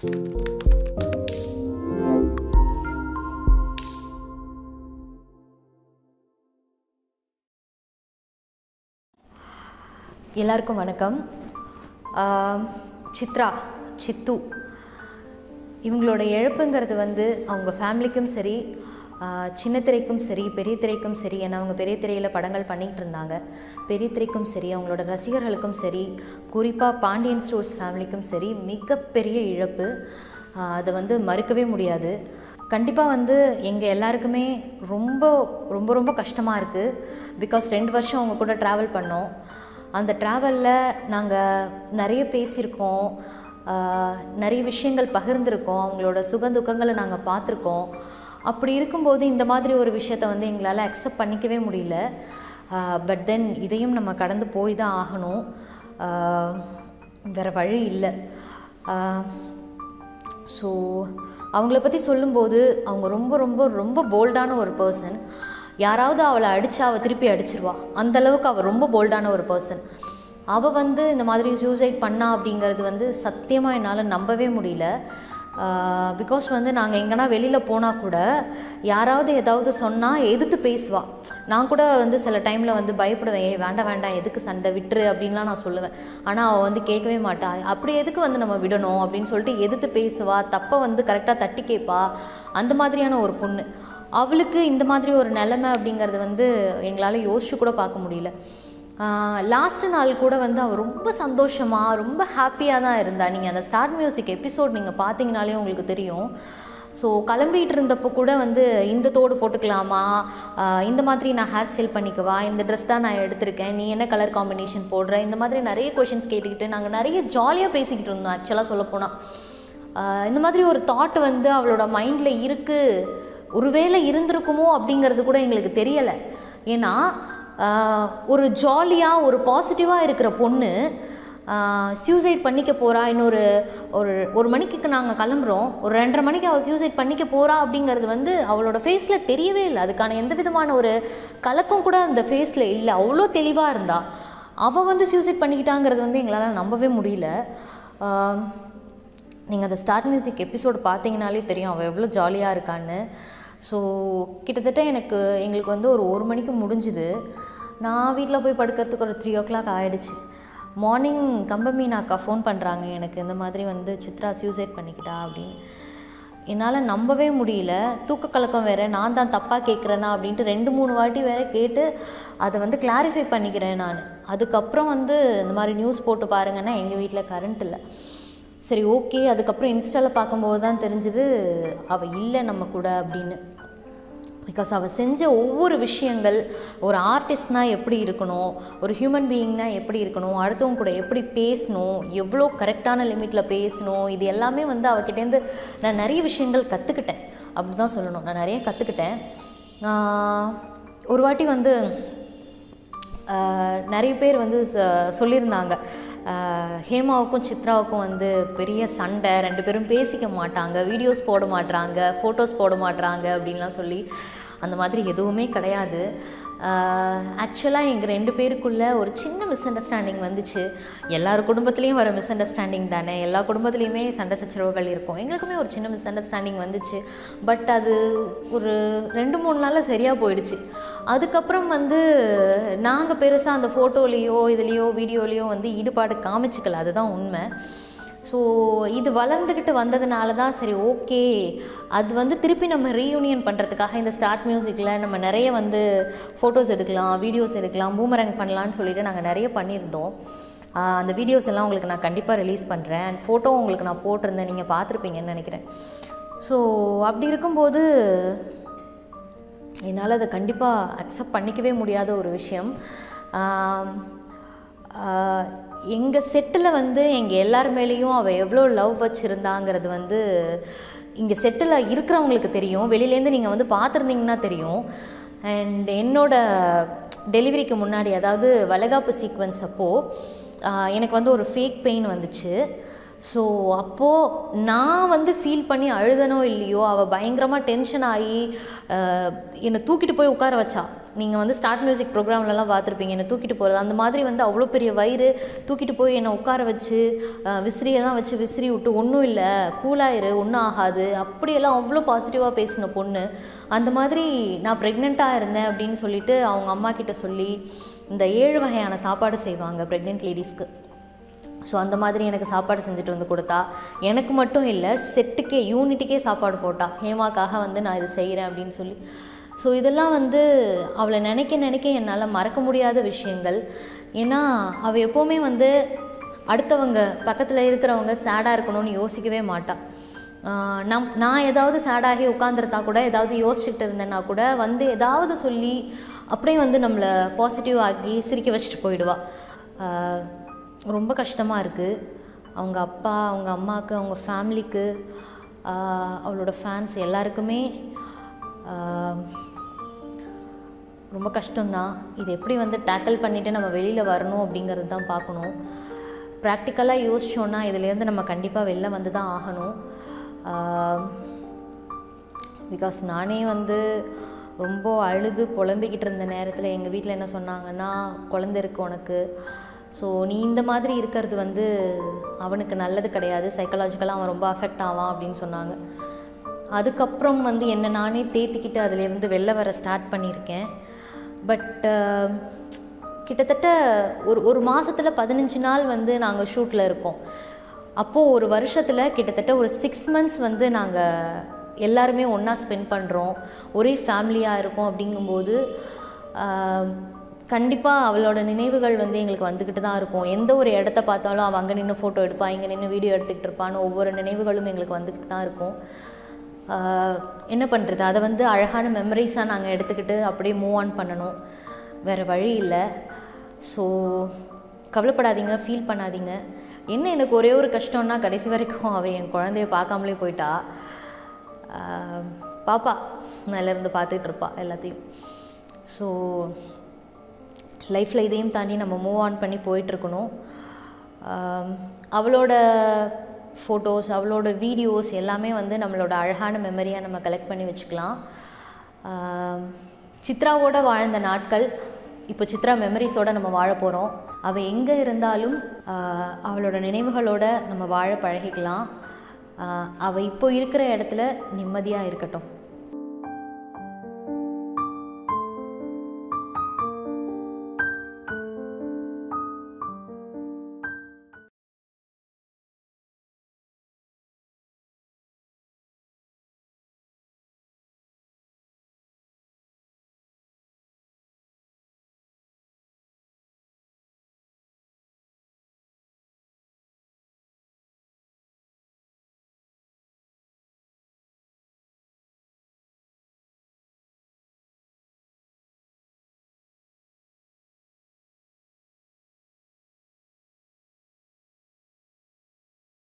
எல்லாருக்கும் வணக்கம். சித்ரா, சித்து இவங்களோட இழப்புங்கிறது வந்து அவங்க ஃபேமிலிக்கும் சரி, சின்ன திரைக்கும் சரி, பெரிய திரைக்கும் சரி, ஏன்னா அவங்க பெரிய திரையில் படங்கள் பண்ணிகிட்டு இருந்தாங்க, பெரிய திரைக்கும் சரி, அவங்களோட ரசிகர்களுக்கும் சரி, குறிப்பாக பாண்டியன் ஸ்டோர்ஸ் ஃபேமிலிக்கும் சரி மிகப்பெரிய இழப்பு. அதை வந்து மறுக்கவே முடியாது. கண்டிப்பாக வந்து எங்கள் எல்லாருக்குமே ரொம்ப ரொம்ப ரொம்ப கஷ்டமாக இருக்குது. பிகாஸ் 2 வருஷம் அவங்க கூட ட்ராவல் பண்ணோம். அந்த ட்ராவலில் நாங்கள் நிறைய பேசியிருக்கோம், நிறைய விஷயங்கள் பகிர்ந்துருக்கோம், அவங்களோட சுகதுக்கங்களை நாங்கள் பார்த்துருக்கோம். அப்படி இருக்கும்போது இந்த மாதிரி ஒரு விஷயத்தை வந்து எங்களால் அக்செப்ட் பண்ணிக்கவே முடியல. பட் தென் இதையும் நம்ம கடந்து போய் தான் ஆகணும், வேறு வழி இல்லை. ஸோ அவங்கள பற்றி சொல்லும்போது அவங்க ரொம்ப ரொம்ப ரொம்ப போல்டான ஒரு பர்சன். யாராவது அவளை அடித்தா அவள் திருப்பி அடிச்சிருவா, அந்தளவுக்கு அவள் ரொம்ப போல்டான ஒரு பர்சன். அவள் வந்து இந்த மாதிரி சூசைட் பண்ணா அப்படிங்கிறது வந்து சத்தியமாக என்னால் நம்பவே முடியல. பிகாஸ் வந்து நாங்கள் எங்கன்னா வெளியில் போனால் கூட யாராவது ஏதாவது சொன்னால் எதிர்த்து பேசுவாள். நான் கூட வந்து சில டைமில் வந்து பயப்படுவேன், வேண்டாம் வேண்டாம் எதுக்கு சண்டை விட்டுரு அப்படின்லாம் நான் சொல்லுவேன். ஆனால் அவள் வந்து கேட்கவே மாட்டா. அப்படி எதுக்கு வந்து நம்ம விடணும் அப்படின்னு சொல்லிட்டு எதிர்த்து பேசுவா, தப்பை வந்து கரெக்டாக தட்டி கேட்பா. அந்த மாதிரியான ஒரு பொண்ணு. அவளுக்கு இந்த மாதிரி ஒரு நிலைமை அப்படிங்கிறது வந்து எங்களால் யோசிச்சு கூட பார்க்க முடியல. லாஸ்ட்டு நாள் கூட வந்து அவள் ரொம்ப சந்தோஷமாக ரொம்ப ஹாப்பியாக தான் இருந்தாள். நீங்கள் அந்த ஸ்டார்ட் மியூசிக் எபிசோட் நீங்கள் பார்த்தீங்கனாலே உங்களுக்கு தெரியும். ஸோ கிளம்பிகிட்டு இருந்தப்போ கூட வந்து இந்த தோடு போட்டுக்கலாமா, இந்த மாதிரி நான் ஹேர் ஸ்டைல் பண்ணிக்கவா, இந்த ட்ரெஸ் தான் நான் எடுத்திருக்கேன், நீ என்ன கலர் காம்பினேஷன் போடுற, இந்த மாதிரி நிறைய கொஷின்ஸ் கேட்டுக்கிட்டு நாங்கள் நிறைய ஜாலியாக பேசிக்கிட்டு இருந்தோம். ஆக்சுவலாக சொல்லப்போனால் இந்த மாதிரி ஒரு தாட் வந்து அவளோட மைண்டில் இருக்குது. ஒருவேளை இருந்திருக்குமோ அப்படிங்கிறது கூட எங்களுக்கு தெரியலை. ஏன்னா ஒரு ஜாலியாக ஒரு பாசிட்டிவாக இருக்கிற பொண்ணு சூசைட் பண்ணிக்க போகிறா. இன்னொரு ஒரு மணிக்கு நாங்கள் கிளம்புறோம், ஒரு 2:30 மணிக்கு அவள் சூசைட் பண்ணிக்க போகிறா அப்படிங்கிறது வந்து அவளோட ஃபேஸில் தெரியவே இல்லை. அதுக்கான எந்த விதமான ஒரு கலக்கம் கூட அந்த ஃபேஸில் இல்லை. அவ்வளோ தெளிவாக இருந்தா. அவள் வந்து சூசைட் பண்ணிக்கிட்டாங்கிறது வந்து எங்களால் நம்பவே முடியல. நீங்கள் அந்த ஸ்டார்ட் மியூசிக் எபிசோடு பார்த்தீங்கனாலே தெரியும் அவள் எவ்வளோ ஜாலியாக இருக்கான்னு. ஸோ கிட்டத்தட்ட எங்களுக்கு வந்து ஒரு 1 மணிக்கு முடிஞ்சுது. நான் வீட்டில் போய் படுக்கிறதுக்கு ஒரு 3 o'clock ஆகிடுச்சு. மார்னிங் கம்பமீனாக்கா ஃபோன் பண்ணுறாங்க எனக்கு, இந்த மாதிரி வந்து சித்ரா சூசைட் பண்ணிக்கிட்டா அப்படின்னு. என்னால் நம்பவே முடியல. தூக்க கலக்கம் வேறு, நான் தான் தப்பாக கேட்குறேன்னா அப்படின்ட்டு 2-3 வாட்டி வேறு கேட்டு அதை வந்து கிளாரிஃபை பண்ணிக்கிறேன் நான். அதுக்கப்புறம் வந்து இந்த மாதிரி நியூஸ் போட்டு பாருங்கன்னா எங்கள் வீட்டில் கரண்ட் இல்லை. சரி ஓகே. அதுக்கப்புறம் இன்ஸ்டாவில் பார்க்கும்போது தான் தெரிஞ்சுது அவள் இல்லை நம்ம கூட அப்படின்னு. பிகாஸ் அவள் செஞ்ச ஒவ்வொரு விஷயங்கள், ஒரு ஆர்டிஸ்ட்னால் எப்படி இருக்கணும், ஒரு ஹியூமன் பீயிங்னால் எப்படி இருக்கணும், அடுத்தவங்க கூட எப்படி பேசணும், எவ்வளோ கரெக்டான லிமிட்டில் பேசணும், இது எல்லாமே வந்து அவகிட்டேருந்து நான் நிறைய விஷயங்கள் கற்றுக்கிட்டேன். அப்படி தான் சொல்லணும், நான் நிறைய கற்றுக்கிட்டேன். ஒரு வாட்டி வந்து நிறைய பேர் வந்து சொல்லியிருந்தாங்க, ஹேமாவுக்கும் சித்ராவுக்கும் வந்து பெரிய சண்டை, 2 பேரும் பேசிக்க மாட்டாங்க, வீடியோஸ் போட மாட்டாங்க, ஃபோட்டோஸ் போட மாட்டாங்க அப்படின்லாம் சொல்லி. அந்த மாதிரி எதுவுமே கிடையாது. ஆக்சுவலாக எங்கள் 2 பேருக்குள்ளே ஒரு சின்ன மிஸ் அண்டர்ஸ்டாண்டிங் வந்துச்சு. எல்லார் குடும்பத்துலேயும் வர மிஸ் அண்டர்ஸ்டாண்டிங் தானே, எல்லா குடும்பத்துலேயுமே சண்டை சச்சரவுகள் இருக்கும். எங்களுக்குமே ஒரு சின்ன மிஸ் அண்டர்ஸ்டாண்டிங் வந்துச்சு. பட் அது ஒரு 2-3 நாளில் சரியாக போயிடுச்சு. அதுக்கப்புறம் வந்து நாங்கள் பெருசாக அந்த ஃபோட்டோலேயோ இதுலேயோ வீடியோலேயோ வந்து ஈடுபாடு காமிச்சிக்கல, அதுதான் உண்மை. ஸோ இது வளர்ந்துக்கிட்டு வந்ததுனால தான் சரி ஓகே, அது வந்து திருப்பி நம்ம ரீயூனியன் பண்ணுறதுக்காக இந்த ஸ்டார்ட் மியூசிக்கில் நம்ம நிறைய வந்து ஃபோட்டோஸ் எடுக்கலாம், வீடியோஸ் எடுக்கலாம், பூமரங் பண்ணலான்னு சொல்லிட்டு நாங்கள் நிறைய பண்ணியிருந்தோம். அந்த வீடியோஸ் எல்லாம் உங்களுக்கு நான் கண்டிப்பாக ரிலீஸ் பண்ணுறேன். அண்ட் ஃபோட்டோ உங்களுக்கு நான் போட்டிருந்தேன், நீங்கள் பார்த்துருப்பீங்கன்னு நினைக்கிறேன். ஸோ அப்படி இருக்கும்போது என்னால் அதை கண்டிப்பாக அக்செப்ட் பண்ணிக்கவே முடியாத ஒரு விஷயம். எங்கள் செட்டில் வந்து எங்கள் எல்லார் மேலேயும் அவள் எவ்வளோ லவ் வச்சுருந்தாங்கிறது வந்து இங்கே செட்டில் இருக்கிறவங்களுக்கு தெரியும், வெளியிலேருந்து நீங்கள் வந்து பார்த்துருந்தீங்கன்னா தெரியும். அண்ட் என்னோடய டெலிவரிக்கு முன்னாடி, அதாவது வளைகாப்பு சீக்வன்ஸ் அப்போது எனக்கு வந்து ஒரு ஃபேக் பெயின் வந்துச்சு. ஸோ அப்போது நான் வந்து ஃபீல் பண்ணி அழுதனோ இல்லையோ, அவள் பயங்கரமாக டென்ஷன் ஆகி என்னை தூக்கிட்டு போய் உட்கார வச்சா. நீங்கள் வந்து ஸ்டார்ட் மியூசிக் ப்ரோக்ராம்லலாம் பார்த்துருப்பீங்க, என்னை தூக்கிட்டு போகிறது. அந்த மாதிரி வந்து அவ்வளோ பெரிய வயிறு தூக்கிட்டு போய் என்னை உட்கார வச்சு விசிறியெல்லாம் வச்சு விசிறி விட்டு, ஒன்றும் இல்லை கூலாயிரு ஒன்றும் ஆகாது, அப்படியெல்லாம் அவ்வளோ பாசிட்டிவாக பேசின பொண்ணு. அந்த மாதிரி நான் ப்ரெக்னெண்ட்டாக இருந்தேன் அப்படின்னு சொல்லிட்டு அவங்க அம்மா கிட்ட சொல்லி இந்த 7 வகையான சாப்பாடு செய்வாங்க ப்ரெக்னென்ட் லேடிஸ்க்கு. ஸோ அந்த மாதிரி எனக்கு சாப்பாடு செஞ்சுட்டு வந்து கொடுத்தா. எனக்கு மட்டும் இல்லை, செட்டுக்கே யூனிட்டுக்கே சாப்பாடு போட்டா, ஹேமாக்காக வந்து நான் இது செய்கிறேன் அப்படின்னு சொல்லி. ஸோ இதெல்லாம் வந்து அவளை நினைக்க நினைக்க என்னால் மறக்க முடியாத விஷயங்கள். ஏன்னா அவள் எப்போவுமே வந்து அடுத்தவங்க பக்கத்தில் இருக்கிறவங்க சேடாக இருக்கணும்னு யோசிக்கவே மாட்டாள். நான் ஏதாவது சேடாகி உட்காந்துருந்தா கூட, ஏதாவது யோசிச்சுட்டு இருந்தேன்னா கூட வந்து ஏதாவது சொல்லி அப்படியே வந்து நம்மளை பாசிட்டிவ் ஆக்கி சிரிக்க வச்சுட்டு போயிடுவாள். ரொம்ப கஷ்டமாக இருக்குது. அவங்க அப்பா, அவங்க அம்மாவுக்கு, அவங்க ஃபேமிலிக்கு, அவளோட ஃபேன்ஸ் எல்லாருக்குமே ரொம்ப கஷ்டம்தான். இது எப்படி வந்து டேக்கிள் பண்ணிவிட்டு நம்ம வெளியில் வரணும் அப்படிங்கிறது தான் பார்க்கணும். ப்ராக்டிக்கலாக யோசிச்சோன்னா இதுலேருந்து நம்ம கண்டிப்பாக வெளில வந்து தான் ஆகணும். பிகாஸ் நானே வந்து ரொம்ப அழுது புலம்பிக்கிட்டு இருந்த நேரத்தில் எங்கள் வீட்டில் என்ன சொன்னாங்கன்னா, குழந்தை இருக்கு உனக்கு, ஸோ நீ இந்த மாதிரி இருக்கிறது வந்து அவனுக்கு நல்லது கிடையாது, சைக்கலாஜிக்கலாக அவன் ரொம்ப அஃபெக்ட் ஆவான் அப்படின்னு சொன்னாங்க. அதுக்கப்புறம் வந்து என்னை நானே தேத்திக்கிட்டு அதிலேருந்து வெளில வர ஸ்டார்ட் பண்ணியிருக்கேன். பட் கிட்டத்தட்ட ஒரு மாதத்தில் 15 நாள் வந்து நாங்கள் ஷூட்டில் இருக்கோம். அப்போது ஒரு வருஷத்தில் கிட்டத்தட்ட ஒரு 6 months வந்து நாங்கள் எல்லாருமே ஒன்றா ஸ்பெண்ட் பண்ணுறோம், ஒரே ஃபேமிலியாக இருக்கோம். அப்படிங்கும்போது கண்டிப்பாக அவளோட நினைவுகள் வந்து எங்களுக்கு வந்துக்கிட்டு தான் இருக்கும். எந்த ஒரு இடத்த பார்த்தாலும் அவள் அங்கே நின்று ஃபோட்டோ எடுப்பா, இங்கே நின்று வீடியோ எடுத்துக்கிட்டு இருப்பான்னு ஒவ்வொரு நினைவுகளும் எங்களுக்கு வந்துக்கிட்டு தான் இருக்கும். என்ன பண்ணுறது, அதை வந்து அழகான மெமரிஸாக நாங்கள் எடுத்துக்கிட்டு அப்படியே மூவ் ஆன் பண்ணணும், வேறு வழி இல்லை. ஸோ கவலைப்படாதீங்க, ஃபீல் பண்ணாதீங்க. என்ன எனக்கு ஒரே ஒரு கஷ்டம்னா, கடைசி வரைக்கும் அவள் என் குழந்தைய பார்க்காமலே போயிட்டா. பாப்பா மேலேருந்து பார்த்துட்டு இருப்பா எல்லாத்தையும். ஸோ லைஃப்பில் இதையும் தாண்டி நம்ம மூவ் ஆன் பண்ணி போயிட்டுருக்கணும். அவளோட ஃபோட்டோஸ், அவளோட வீடியோஸ் எல்லாமே வந்து நம்மளோட அழகான மெமரியாக நம்ம கலெக்ட் பண்ணி வச்சுக்கலாம். சித்ராவோட வாழ்ந்த நாட்கள் இப்போ சித்ரா மெமரிஸோடு நம்ம வாழ போகிறோம். அவள் எங்கே இருந்தாலும் அவளோட நினைவுகளோடு நம்ம வாழ பழகிக்கலாம். அவள் இப்போ இருக்கிற இடத்துல நிம்மதியாக இருக்கட்டும்.